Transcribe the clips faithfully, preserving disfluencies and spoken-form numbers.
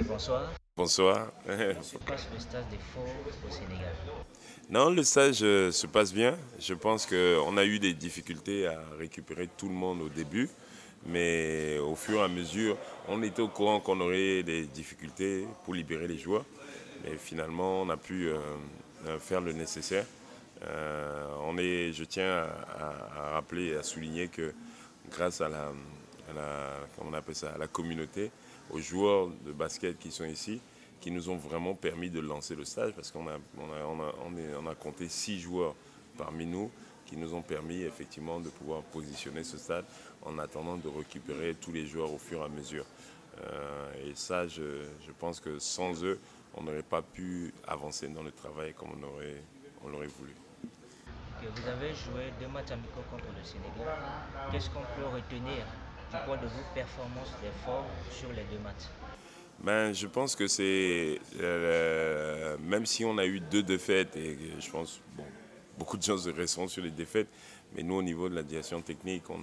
bonsoir. Bonsoir. Comment se passe le stage des faux au Sénégal? Non, le stage euh, se passe bien. Je pense qu'on a eu des difficultés à récupérer tout le monde au début, mais au fur et à mesure, on était au courant qu'on aurait des difficultés pour libérer les joueurs. Mais finalement, on a pu euh, euh, faire le nécessaire. Euh, on est, je tiens à, à- à rappeler et à souligner que grâce à la, à la, comment on appelle ça, à la communauté, aux joueurs de basket qui sont ici, qui nous ont vraiment permis de lancer le stage parce qu'on a, on a, on a, on est- on a compté six joueurs parmi nous qui nous ont permis effectivement de pouvoir positionner ce stade en attendant de récupérer tous les joueurs au fur et à mesure. Euh, et ça, je, je pense que sans eux, on n'aurait pas pu avancer dans le travail comme on aurait, on l'aurait voulu. Que vous avez joué deux matchs amicaux contre le Sénégal. Qu'est-ce qu'on peut retenir du point de vue performance des forts sur les deux matchs? Ben, je pense que c'est, euh, même si on a eu deux défaites, et je pense, bon, beaucoup de gens se resteront sur les défaites, mais nous, au niveau de la direction technique, on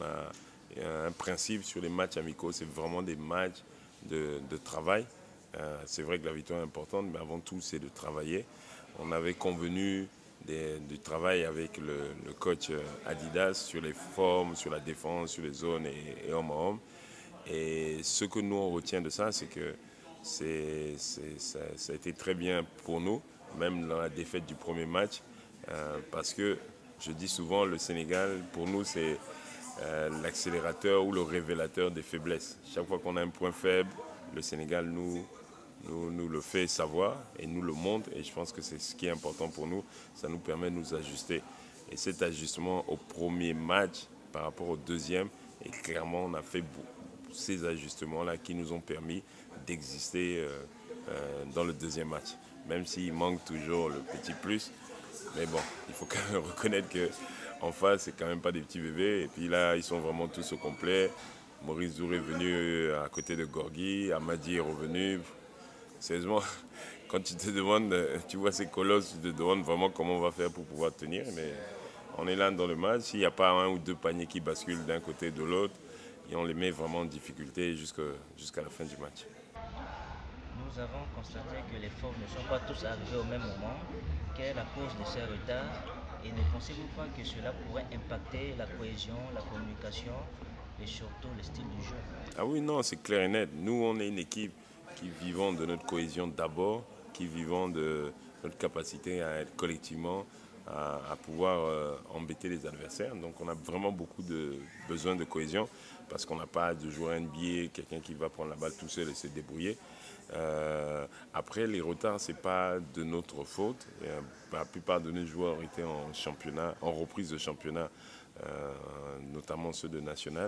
a un principe sur les matchs amicaux, c'est vraiment des matchs de, de travail. Euh, c'est vrai que la victoire est importante, mais avant tout, c'est de travailler. On avait convenu des- du travail avec le, le coach Adidas sur les formes, sur la défense, sur les zones et, et homme à homme. Et ce que nous, on retient de ça, c'est que c'est, c'est- ça, ça a été très bien pour nous, même dans la défaite du premier match, euh, parce que je dis souvent, le Sénégal, pour nous, c'est euh, l'accélérateur ou le révélateur des faiblesses. Chaque fois qu'on a un point faible, le Sénégal nous, nous, nous le fait savoir et nous le montre. Et je pense que c'est ce qui est important pour nous. Ça nous permet de nous ajuster. Et cet ajustement au premier match par rapport au deuxième, et clairement, on a fait ces ajustements-là qui nous ont permis d'exister euh, euh, dans le deuxième match. Même s'il manque toujours le petit plus. Mais bon, il faut quand même reconnaître qu'en face, c'est quand même pas des petits bébés. Et puis là, ils sont vraiment tous au complet. Maurice Douré est venu à côté de Gorgui, Amadi est revenu. Sérieusement, quand tu te demandes, tu vois ces colosses, tu te demandes vraiment comment on va faire pour pouvoir tenir. Mais on est là dans le match. S'il n'y a pas un ou deux paniers qui basculent d'un côté ou de l'autre, et on les met vraiment en difficulté jusqu'à la fin du match. Nous avons constaté que les forts ne sont pas tous arrivés au même moment. Quelle est la cause de ces retards? Et ne pensez-vous pas que cela pourrait impacter la cohésion, la communication et surtout le style du jeu? Ah oui, non, c'est clair et net. Nous, on est une équipe qui vivons de notre cohésion d'abord, qui vivons de notre capacité à être collectivement, à, à pouvoir euh, embêter les adversaires. Donc on a vraiment beaucoup de besoin de cohésion parce qu'on n'a pas de joueur N B A, quelqu'un qui va prendre la balle tout seul et se débrouiller. Euh, après, les retards, ce n'est pas de notre faute. Euh, la plupart de nos joueurs étaient en championnat, en reprise de championnat, euh, notamment ceux de national.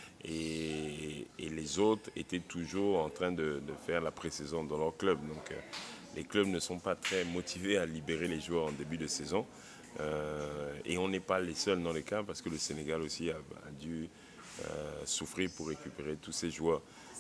Et, et les autres étaient toujours en train de, de faire la pré-saison dans leur club. Donc euh, les clubs ne sont pas très motivés à libérer les joueurs en début de saison. Euh, et on n'est pas les seuls dans les cas parce que le Sénégal aussi a, a dû euh, souffrir pour récupérer tous ces joueurs.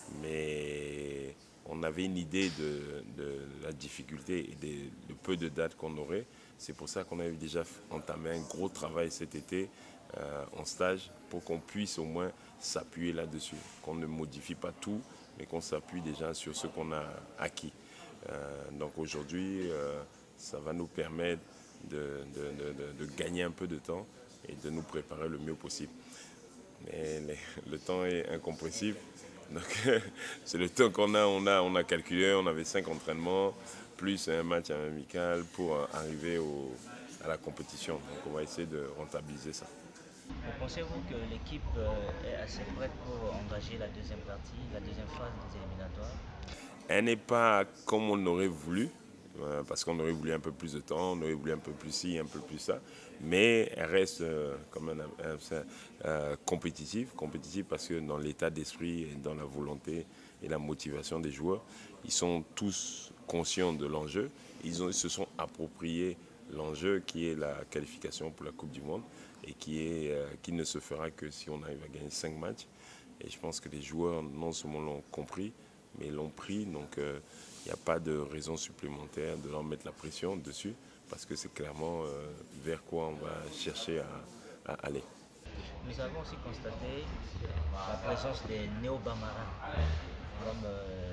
Mais on avait une idée de, de la difficulté et des, de peu de dates qu'on aurait. C'est pour ça qu'on avait déjà entamé un gros travail cet été euh, en stage pour qu'on puisse au moins s'appuyer là-dessus, qu'on ne modifie pas tout, mais qu'on s'appuie déjà sur ce qu'on a acquis. Euh, donc aujourd'hui, euh, ça va nous permettre de, de, de, de gagner un peu de temps et de nous préparer le mieux possible. Mais les, le temps est incompressible. Donc c'est le temps qu'on a, on a, on a calculé, on avait cinq entraînements, plus un match amical pour arriver au, à la compétition. Donc on va essayer de rentabiliser ça. Pensez-vous que l'équipe est assez prête pour engager la deuxième partie, la deuxième phase des éliminatoires? Elle n'est pas comme on aurait voulu, euh, parce qu'on aurait voulu un peu plus de temps, on aurait voulu un peu plus ci, un peu plus ça, mais elle reste euh, comme un, un, euh, compétitive, compétitive parce que dans l'état d'esprit et dans la volonté et la motivation des joueurs, ils sont tous conscients de l'enjeu, ils, ont, ils se sont appropriés l'enjeu qui est la qualification pour la Coupe du Monde et qui, est, euh, qui ne se fera que si on arrive à gagner cinq matchs. Et je pense que les joueurs non seulement l'ont compris, mais l'ont pris. Donc il euh, n'y a pas de raison supplémentaire de leur mettre la pression dessus, parce que c'est clairement euh, vers quoi on va chercher à, à aller. Nous avons aussi constaté la présence des néo-bamarins, comme euh,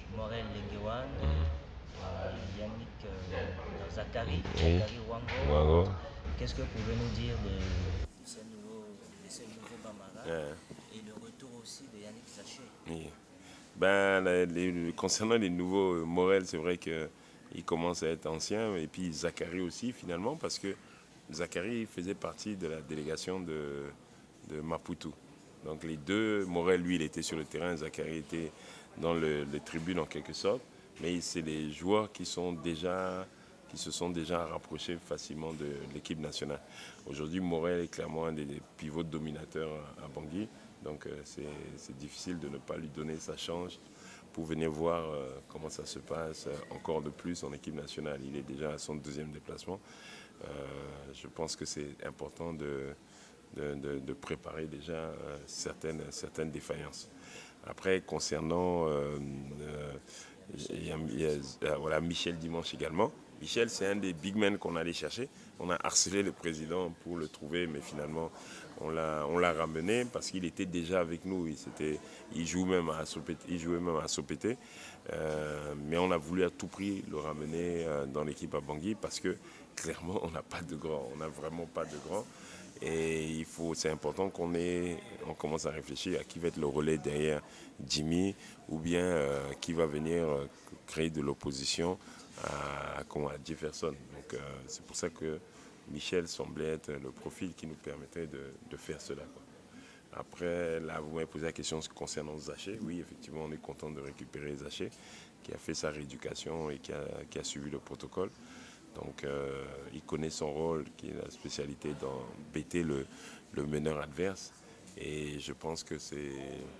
Morel Lengewan, Mm. euh, Yannick euh, Zachary, Oui. Zachary Wango. Wango. Qu'est-ce que vous pouvez nous dire de, de ces nouveaux, de ces nouveaux Bambara Ouais. et le retour aussi de Yannick Zaché? Oui. Ben, les, les, concernant les nouveaux, euh, Morel, c'est vrai qu'il commence à être ancien, et puis Zachary aussi, finalement, parce que Zachary faisait partie de la délégation de, de Maputo. Donc les deux, Morel, lui, il était sur le terrain, Zachary était dans le, les tribunes en quelque sorte, mais c'est les joueurs qui, sont déjà, qui se sont déjà rapprochés facilement de l'équipe nationale. Aujourd'hui, Morel est clairement un des pivots dominateurs à Bangui. Donc euh, c'est difficile de ne pas lui donner sa chance pour venir voir euh, comment ça se passe euh, encore de plus en équipe nationale. Il est déjà à son deuxième déplacement. Euh, je pense que c'est important de, de, de, de préparer déjà euh, certaines, certaines défaillances. Après, concernant euh, euh, il y a, il y a, voilà, Michel Dimanche également. Michel, c'est un des big men qu'on allait chercher. On a harcelé le président pour le trouver, mais finalement, on l'a ramené parce qu'il était déjà avec nous. Il, il, joue même à Sopete, il jouait même à Sopete. Euh, mais on a voulu à tout prix le ramener euh, dans l'équipe à Bangui parce que clairement, on n'a pas de grand. On n'a vraiment pas de grand. Et il faut, c'est important qu'on ait, on commence à réfléchir à qui va être le relais derrière Jimmy ou bien euh, qui va venir euh, créer de l'opposition à, à, à Jefferson. Donc euh, c'est pour ça que Michel semblait être le profil qui nous permettrait de, de faire cela, quoi. Après, là, vous m'avez posé la question concernant Zaché. Oui, effectivement, on est content de récupérer Zaché, qui a fait sa rééducation et qui a, qui a suivi le protocole. Donc, euh, il connaît son rôle, qui est la spécialité d'embêter le, le meneur adverse. Et je pense que c'est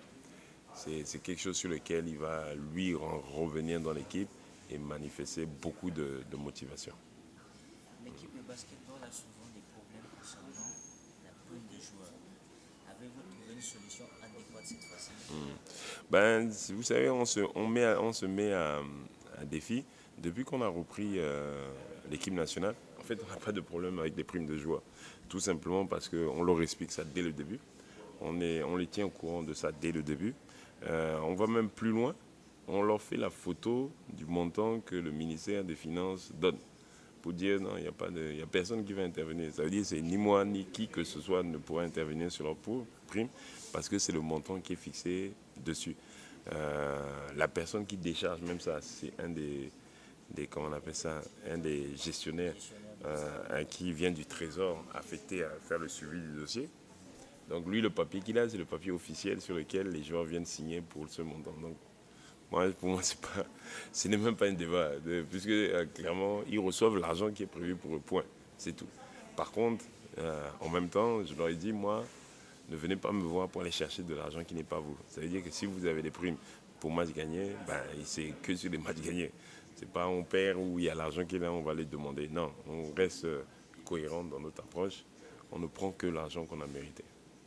c'est quelque chose sur lequel il va, lui, revenir dans l'équipe et manifester beaucoup de, de motivation. L'équipe de basketball a souvent des problèmes concernant la prime des joueurs. Avez-vous trouvé une solution adéquate cette fois-ci? Mmh. Ben, vous savez, on se, on met à, on se met à, à défi. Depuis qu'on a repris euh, l'équipe nationale, en fait, on n'a pas de problème avec les primes de joueurs. Tout simplement parce qu'on leur explique ça dès le début. On, est, on les tient au courant de ça dès le début. Euh, on va même plus loin. On leur fait la photo du montant que le ministère des Finances donne. Pour dire non, il n'y a, pas de, y a personne qui va intervenir. Ça veut dire que c'est ni moi ni qui que ce soit ne pourra intervenir sur leur prime parce que c'est le montant qui est fixé dessus. Euh, la personne qui décharge même ça, c'est un des, des, comment on appelle ça, un des gestionnaires euh, qui vient du Trésor affecté à faire le suivi du dossier. Donc lui, le papier qu'il a, c'est le papier officiel sur lequel les joueurs viennent signer pour ce montant. Donc moi, pour moi, c'est pas, ce n'est même pas un débat, de, puisque euh, clairement, ils reçoivent l'argent qui est prévu pour eux, point. C'est tout. Par contre, euh, en même temps, je leur ai dit, moi, ne venez pas me voir pour aller chercher de l'argent qui n'est pas vous. Ça veut dire que si vous avez des primes pour match gagné, ben, c'est que sur les matchs gagnés. C'est pas on perd ou il y a l'argent qui est là, on va les demander. Non, on reste euh, cohérent dans notre approche. On ne prend que l'argent qu'on a mérité.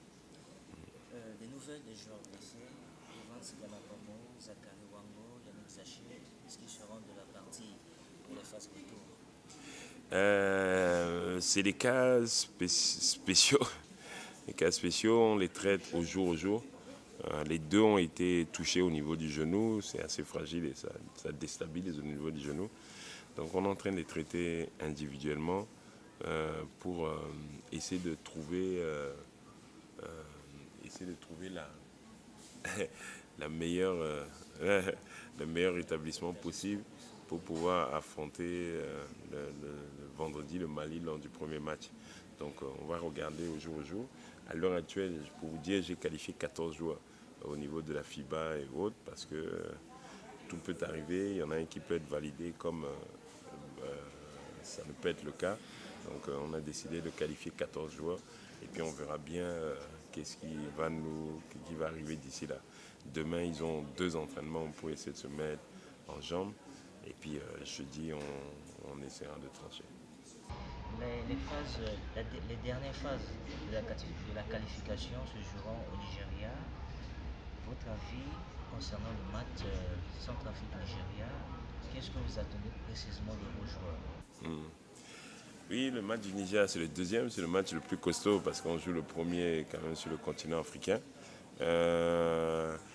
Euh, des nouvelles des joueurs blessés, Evans Galapamo, Zachary Wango, Yannick Zaché, est-ce qu'ils seront de la partie pour les phases retour? euh, C'est des cas spé spéciaux. Les cas spéciaux, on les traite au jour au jour. Euh, les deux ont été touchés au niveau du genou. C'est assez fragile et ça, ça déstabilise au niveau du genou. Donc on est en train de les traiter individuellement euh, pour euh, essayer de trouver, euh, euh, essayer de trouver la, la meilleure, euh, le meilleur établissement possible pour pouvoir affronter euh, le, le, le vendredi le Mali lors du premier match. Donc euh, on va regarder au jour au jour. À l'heure actuelle, pour vous dire, j'ai qualifié quatorze joueurs au niveau de la FIBA et autres parce que euh, tout peut arriver. Il y en a un qui peut être validé comme euh, euh, ça ne peut être le cas. Donc euh, on a décidé de qualifier quatorze joueurs et puis on verra bien euh, qu'est-ce qui va nous, qui va arriver d'ici là. Demain, ils ont deux entraînements pour essayer de se mettre en jambes. Et puis euh, jeudi, on, on essaiera de trancher. Les, les, phases, la, les dernières phases de la, de la qualification se joueront au Nigeria. Votre avis concernant le match euh, Centrafrique-Nigeria, qu'est-ce que vous attendez précisément de vos joueurs? Mmh. Oui, le match du Nigeria, c'est le deuxième, c'est le match le plus costaud parce qu'on joue le premier quand même sur le continent africain. Euh,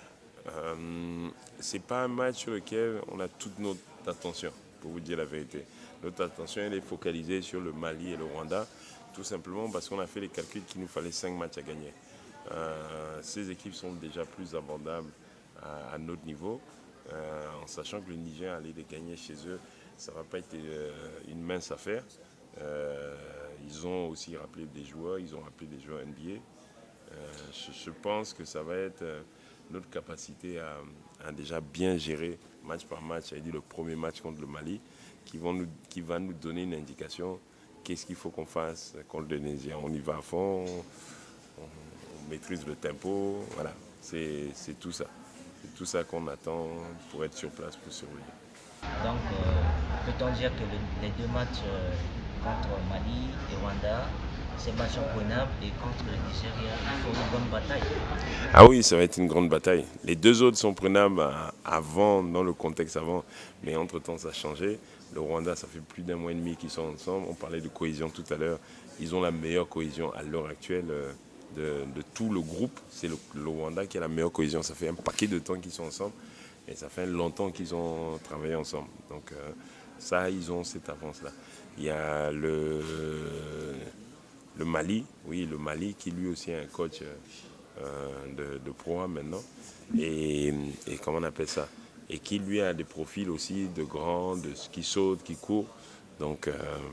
Euh, c'est pas un match sur lequel on a toute notre attention, pour vous dire la vérité. Notre attention, elle est focalisée sur le Mali et le Rwanda, tout simplement parce qu'on a fait les calculs qu'il nous fallait cinq matchs à gagner. Euh, ces équipes sont déjà plus abordables à, à notre niveau, euh, en sachant que le Niger, aller les gagner chez eux, ça ne va pas être euh, une mince affaire. Euh, ils ont aussi rappelé des joueurs, ils ont rappelé des joueurs N B A. Euh, je, je pense que ça va être euh, notre capacité à, à déjà bien gérer match par match, c'est-à-dire le premier match contre le Mali, qui, vont nous, qui va nous donner une indication qu'est-ce qu'il faut qu'on fasse contre le Niger. On y va à fond, on, on maîtrise le tempo, voilà, c'est tout ça. C'est tout ça qu'on attend pour être sur place, pour surveiller. Donc, euh, peut-on dire que le, les deux matchs euh, contre Mali et Rwanda, ces matchs sont prenables et contre le Nigeria, il faut une bonne bataille? Ah oui, ça va être une grande bataille. Les deux autres sont prenables avant, dans le contexte avant, mais entre-temps, ça a changé. Le Rwanda, ça fait plus d'un mois et demi qu'ils sont ensemble. On parlait de cohésion tout à l'heure. Ils ont la meilleure cohésion à l'heure actuelle de, de tout le groupe. C'est le, le Rwanda qui a la meilleure cohésion. Ça fait un paquet de temps qu'ils sont ensemble et ça fait longtemps qu'ils ont travaillé ensemble. Donc euh, ça, ils ont cette avance-là. Il y a le, le Mali, oui, le Mali qui lui aussi est un coach euh, de, de pro maintenant. Et, et comment on appelle ça? Et qui lui a des profils aussi de grands, de, qui sautent, qui courent. Donc euh,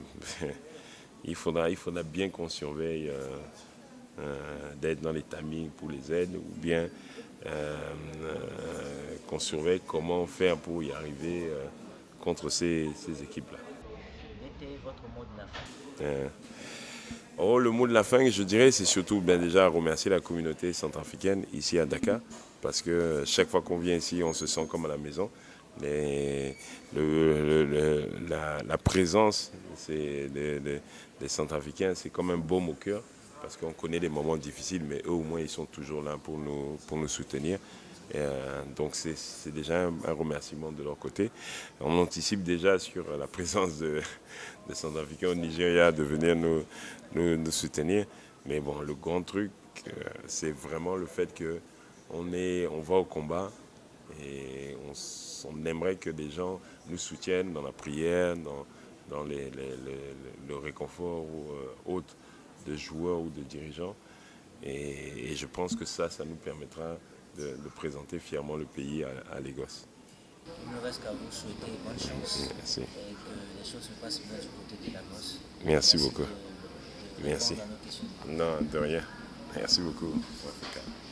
il, faudra, il faudra bien qu'on surveille euh, euh, d'être dans les timings pour les aides ou bien euh, euh, qu'on surveille comment faire pour y arriver euh, contre ces, ces équipes-là. Quel était votre mot de la fin? Euh, oh, le mot de la fin, je dirais, c'est surtout bien déjà remercier la communauté centrafricaine ici à Dakar, parce que chaque fois qu'on vient ici, on se sent comme à la maison. Les, le, le, le, la, la présence des, des, des Centrafricains, c'est comme un baume au cœur, parce qu'on connaît des moments difficiles, mais eux au moins ils sont toujours là pour nous, pour nous soutenir. Et euh, donc c'est déjà un, un remerciement de leur côté. On anticipe déjà sur la présence de, de Centrafricains au Nigeria de venir nous, nous, nous soutenir. Mais bon, le grand truc, euh, c'est vraiment le fait qu'on on va au combat et on, on aimerait que des gens nous soutiennent dans la prière, dans, dans les, les, les, le réconfort ou euh, autre de joueurs ou de dirigeants. Et, et je pense que ça, ça nous permettra de, de présenter fièrement le pays à, à Lagos. Il ne reste qu'à vous souhaiter bonne chance. Merci. Et que les choses se passent bien du côté de Lagos. Merci, Merci beaucoup. De, de Merci. à nos questions. Non, de rien. Merci beaucoup.